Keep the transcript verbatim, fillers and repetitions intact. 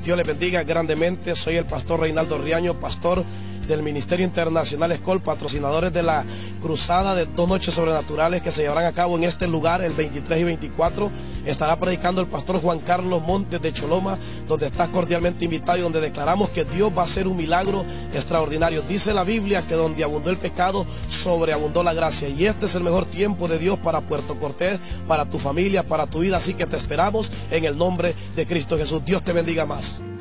Dios les bendiga grandemente. Soy el pastor Reinaldo Riaño, pastor del Ministerio Internacional Escol, patrocinadores de la cruzada de dos noches sobrenaturales que se llevarán a cabo en este lugar el veintitrés y veinticuatro. Estará predicando el pastor Juan Carlos Montes de Choloma, donde estás cordialmente invitado y donde declaramos que Dios va a hacer un milagro extraordinario. Dice la Biblia que donde abundó el pecado, sobreabundó la gracia, y este es el mejor tiempo de Dios para Puerto Cortés, para tu familia, para tu vida, así que te esperamos en el nombre de Cristo Jesús. Dios te bendiga más.